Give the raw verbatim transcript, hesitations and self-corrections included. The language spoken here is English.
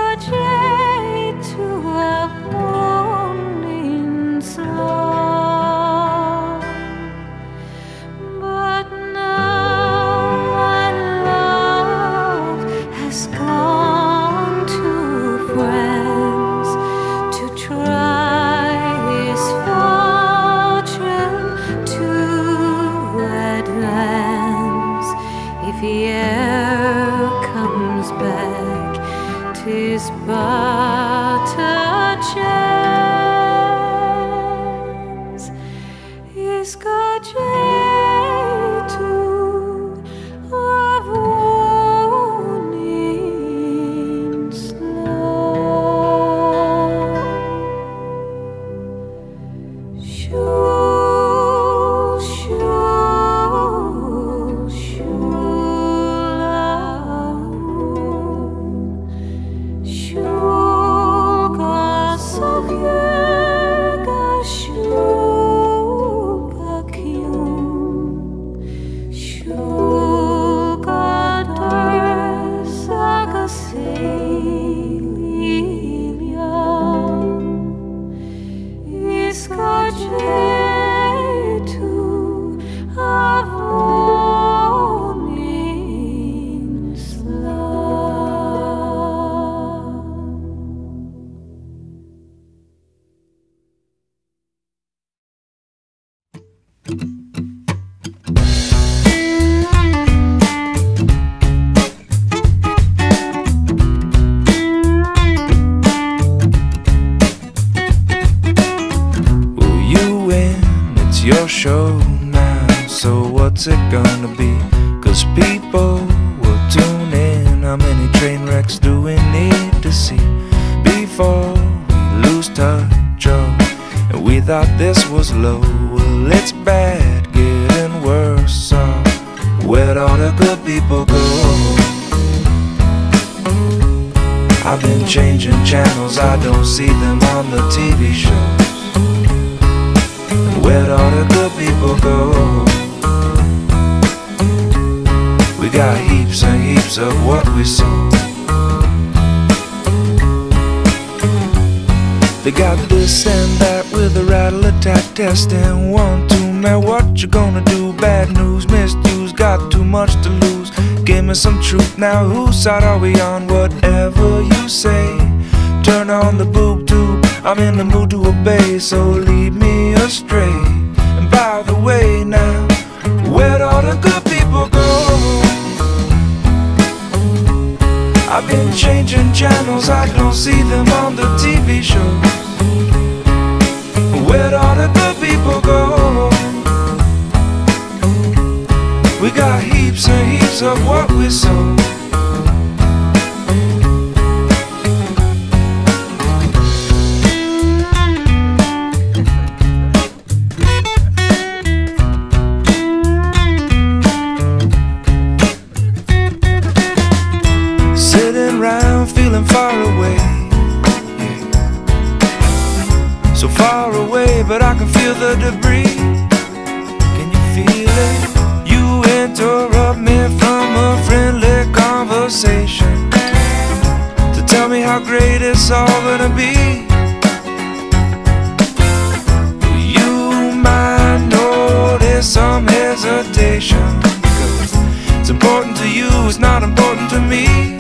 escogei tua morning song, but now my love has gone to France to try his fortune to advance. If he ever comes back, 'tis but a chance. Escogei tu a morning slow. Shoo, shoo, shoo, love. Shuga sohyega shupakyum, shuga darsaga selilia. Escogei tu a morning slow. Well, you win, it's your show now, so what's it gonna be? 'Cause people will tune in. How many train wrecks do we need to see before we lose touch? Oh, and we thought this was low. Well, it's bad, getting worse. So where'd all the good people go? I've been changing channels, I don't see them on the T V shows. And where'd all the good people go? We got heaps and heaps of what we sow. They got this and that with a rattle attack testing. One, two, man, what you gonna do? Bad news, misuse, got too much to lose. Give me some truth now, whose side are we on? Whatever you say, turn on the boob tube. I'm in the mood to obey, so lead me astray. And by the way now, where'd all the good people go? I've been changing channels, I don't see them on the T V shows. Where'd all the good people go? We got heaps and heaps of what we sow. Sitting around feeling far away, yeah. So far away, but I can feel the debris. Can you feel it? You interrupt me from a friendly conversation to tell me how great it's all gonna be. You might notice some hesitation, 'cause it's important to you, it's not important to me.